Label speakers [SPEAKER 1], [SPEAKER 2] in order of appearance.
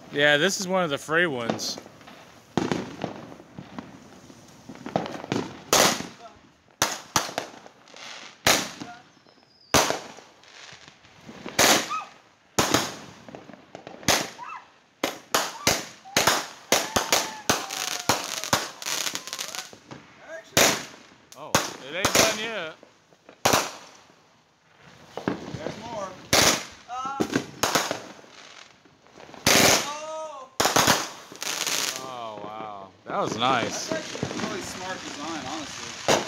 [SPEAKER 1] Yeah, this is one of the free ones. Oh, it ain't done yet.
[SPEAKER 2] There's more.
[SPEAKER 1] Oh, wow. That was nice.
[SPEAKER 2] That's actually a really smart design, honestly.